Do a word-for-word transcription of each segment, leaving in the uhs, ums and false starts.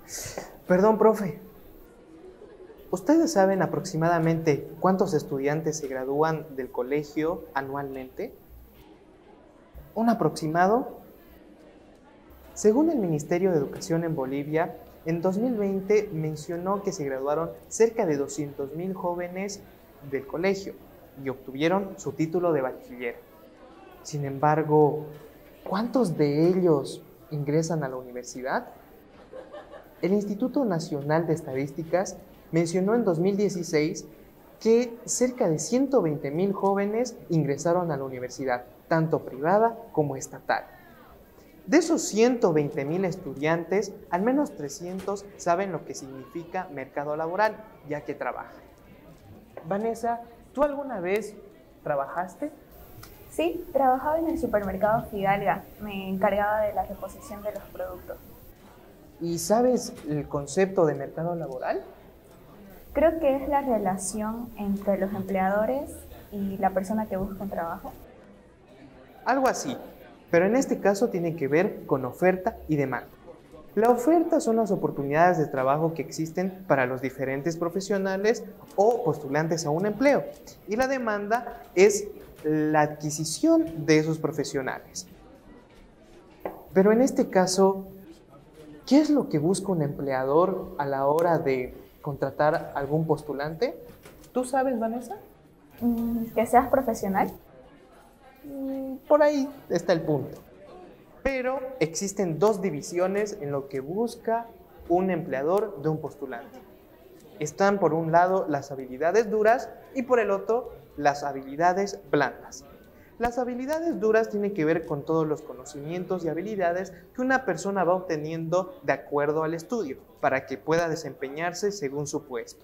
Perdón, profe. ¿Ustedes saben aproximadamente cuántos estudiantes se gradúan del colegio anualmente? ¿Un aproximado? Según el Ministerio de Educación en Bolivia, en dos mil veinte mencionó que se graduaron cerca de doscientos mil jóvenes del colegio y obtuvieron su título de bachiller. Sin embargo, ¿cuántos de ellos ingresan a la universidad? El Instituto Nacional de Estadísticas mencionó en dos mil dieciséis que cerca de ciento veinte mil jóvenes ingresaron a la universidad, tanto privada como estatal. De esos ciento veinte mil estudiantes, al menos trescientos saben lo que significa mercado laboral, ya que trabajan. Vanessa, ¿tú alguna vez trabajaste? Sí, trabajaba en el supermercado Fidalga. Me encargaba de la reposición de los productos. ¿Y sabes el concepto de mercado laboral? Creo que es la relación entre los empleadores y la persona que busca un trabajo. Algo así, pero en este caso tiene que ver con oferta y demanda. La oferta son las oportunidades de trabajo que existen para los diferentes profesionales o postulantes a un empleo, y la demanda es la adquisición de esos profesionales. Pero en este caso, ¿qué es lo que busca un empleador a la hora de contratar a algún postulante? ¿Tú sabes, Vanessa? Mm, que seas profesional. Mm, Por ahí está el punto. Pero existen dos divisiones en lo que busca un empleador de un postulante. Están por un lado las habilidades duras y por el otro las habilidades blandas. Las habilidades duras tienen que ver con todos los conocimientos y habilidades que una persona va obteniendo de acuerdo al estudio para que pueda desempeñarse según su puesto.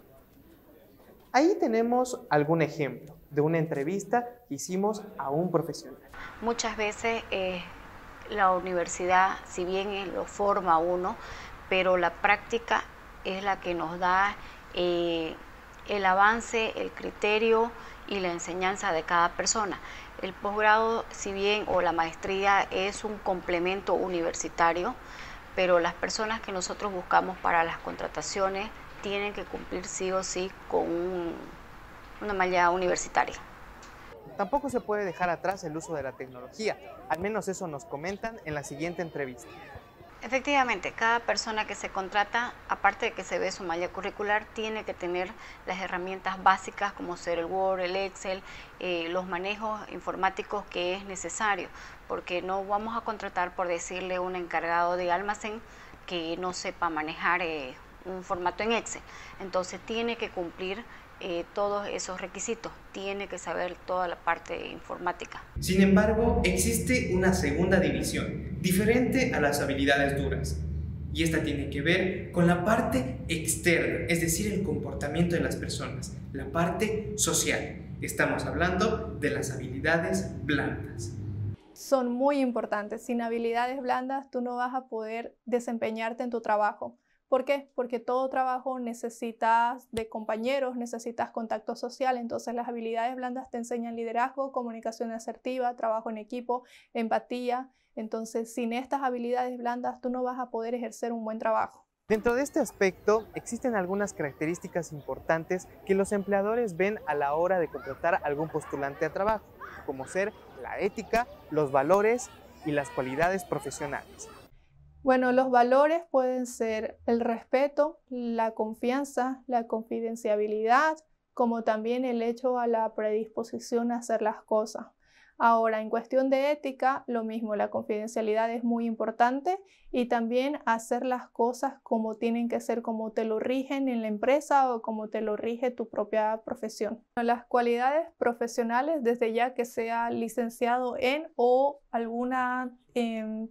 Ahí tenemos algún ejemplo de una entrevista que hicimos a un profesional. Muchas veces eh, la universidad, si bien eh, lo forma a uno, pero la práctica es la que nos da eh, el avance, el criterio y la enseñanza de cada persona. El posgrado, si bien, o la maestría es un complemento universitario, pero las personas que nosotros buscamos para las contrataciones tienen que cumplir sí o sí con un, una malla universitaria. Tampoco se puede dejar atrás el uso de la tecnología, al menos eso nos comentan en la siguiente entrevista. Efectivamente, cada persona que se contrata, aparte de que se ve su malla curricular, tiene que tener las herramientas básicas como ser el Word, el Excel, eh, los manejos informáticos que es necesario, porque no vamos a contratar, por decirle, un encargado de almacén que no sepa manejar eh, un formato en Excel. Entonces tiene que cumplir Eh, todos esos requisitos, tiene que saber toda la parte informática. Sin embargo, existe una segunda división, diferente a las habilidades duras, y esta tiene que ver con la parte externa, es decir, el comportamiento de las personas, la parte social. Estamos hablando de las habilidades blandas. Son muy importantes. Sin habilidades blandas tú no vas a poder desempeñarte en tu trabajo. ¿Por qué? Porque todo trabajo necesitas de compañeros, necesitas contacto social, entonces las habilidades blandas te enseñan liderazgo, comunicación asertiva, trabajo en equipo, empatía. Entonces, sin estas habilidades blandas tú no vas a poder ejercer un buen trabajo. Dentro de este aspecto, existen algunas características importantes que los empleadores ven a la hora de contratar a algún postulante a trabajo, como ser la ética, los valores y las cualidades profesionales. Bueno, los valores pueden ser el respeto, la confianza, la confidencialidad, como también el hecho a la predisposición a hacer las cosas. Ahora, en cuestión de ética, lo mismo, la confidencialidad es muy importante y también hacer las cosas como tienen que ser, como te lo rigen en la empresa o como te lo rige tu propia profesión. Las cualidades profesionales, desde ya que sea licenciado en o alguna eh,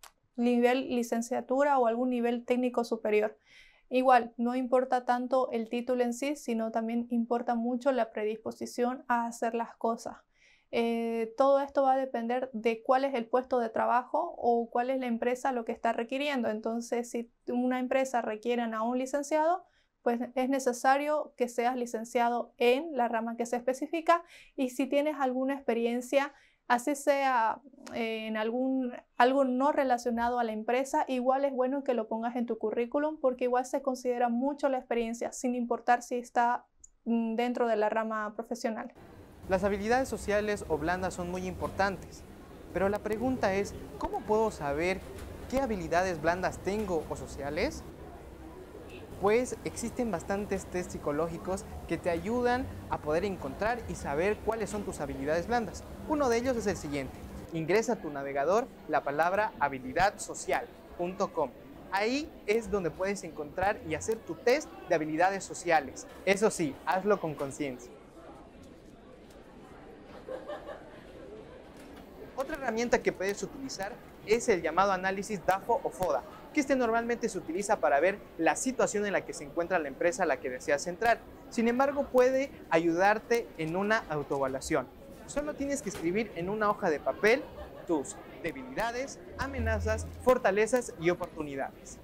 nivel licenciatura o algún nivel técnico superior. Igual, no importa tanto el título en sí, sino también importa mucho la predisposición a hacer las cosas. Eh, todo esto va a depender de cuál es el puesto de trabajo o cuál es la empresa lo que está requiriendo. Entonces, si una empresa requiere a un licenciado, pues es necesario que seas licenciado en la rama que se especifica, y si tienes alguna experiencia Así sea eh, en algún, algo no relacionado a la empresa, igual es bueno que lo pongas en tu currículum porque igual se considera mucho la experiencia, sin importar si está mm, dentro de la rama profesional. Las habilidades sociales o blandas son muy importantes, pero la pregunta es, ¿cómo puedo saber qué habilidades blandas tengo o sociales? Pues existen bastantes test psicológicos que te ayudan a poder encontrar y saber cuáles son tus habilidades blandas. Uno de ellos es el siguiente. Ingresa a tu navegador la palabra habilidad social punto com. Ahí es donde puedes encontrar y hacer tu test de habilidades sociales. Eso sí, hazlo con conciencia. Otra herramienta que puedes utilizar es el llamado análisis DAFO o FODA, que este normalmente se utiliza para ver la situación en la que se encuentra la empresa a la que deseas entrar. Sin embargo, puede ayudarte en una autoevaluación. Solo tienes que escribir en una hoja de papel tus debilidades, amenazas, fortalezas y oportunidades.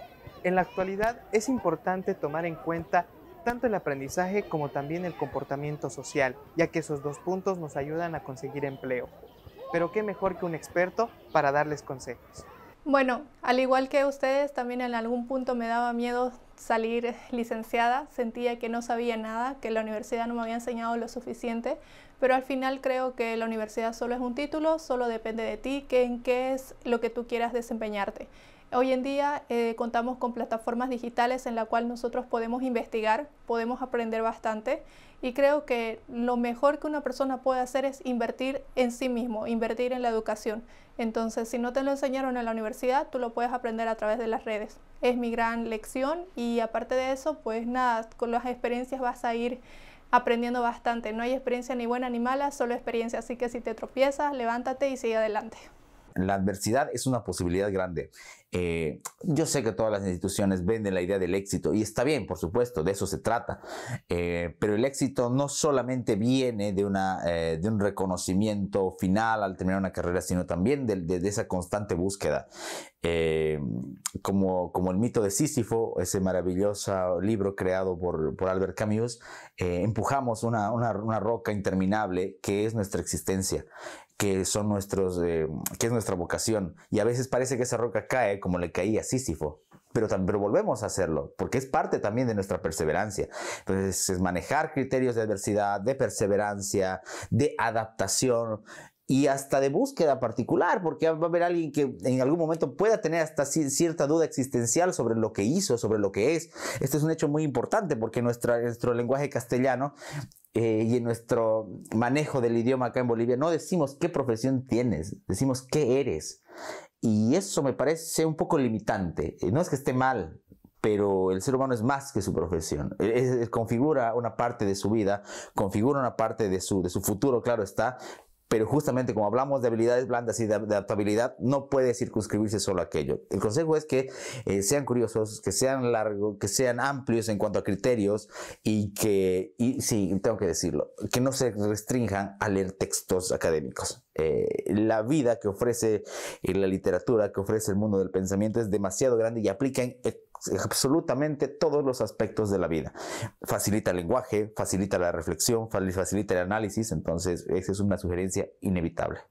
En la actualidad es importante tomar en cuenta tanto el aprendizaje como también el comportamiento social, ya que esos dos puntos nos ayudan a conseguir empleo. Pero qué mejor que un experto para darles consejos. Bueno, al igual que ustedes, también en algún punto me daba miedo salir licenciada, sentía que no sabía nada, que la universidad no me había enseñado lo suficiente, pero al final creo que la universidad solo es un título, solo depende de ti, que en qué es lo que tú quieras desempeñarte. Hoy en día eh, contamos con plataformas digitales en las cuales nosotros podemos investigar, podemos aprender bastante y creo que lo mejor que una persona puede hacer es invertir en sí mismo, invertir en la educación. Entonces, si no te lo enseñaron en la universidad, tú lo puedes aprender a través de las redes. Es mi gran lección y aparte de eso, pues nada, con las experiencias vas a ir aprendiendo bastante. No hay experiencia ni buena ni mala, solo experiencia. Así que si te tropiezas, levántate y sigue adelante. La adversidad es una posibilidad grande. Eh, yo sé que todas las instituciones venden la idea del éxito y está bien, por supuesto, de eso se trata. Eh, pero el éxito no solamente viene de, una, eh, de un reconocimiento final al terminar una carrera, sino también de, de, de esa constante búsqueda. Eh, como, como el mito de Sísifo, ese maravilloso libro creado por, por Albert Camus, eh, empujamos una, una, una roca interminable que es nuestra existencia, que son nuestros, eh, que es nuestra vocación, y a veces parece que esa roca cae como le caía a Sísifo, pero, pero volvemos a hacerlo, porque es parte también de nuestra perseverancia. Entonces es manejar criterios de adversidad, de perseverancia, de adaptación, y hasta de búsqueda particular, porque va a haber alguien que en algún momento pueda tener hasta cierta duda existencial sobre lo que hizo, sobre lo que es. Este es un hecho muy importante porque nuestra, nuestro lenguaje castellano eh, y en nuestro manejo del idioma acá en Bolivia no decimos qué profesión tienes, decimos qué eres. Y eso me parece un poco limitante. No es que esté mal, pero el ser humano es más que su profesión. Es, es, configura una parte de su vida, configura una parte de su, de su futuro, claro está. Pero justamente como hablamos de habilidades blandas y de adaptabilidad, no puede circunscribirse solo a aquello. El consejo es que eh, sean curiosos, que sean largos, que sean amplios en cuanto a criterios y que, y sí, tengo que decirlo, que no se restrinjan a leer textos académicos. Eh, la vida que ofrece eh, la literatura, que ofrece el mundo del pensamiento es demasiado grande y aplica en absolutamente todos los aspectos de la vida. Facilita el lenguaje, facilita la reflexión, facilita el análisis, entonces esa es una sugerencia inevitable.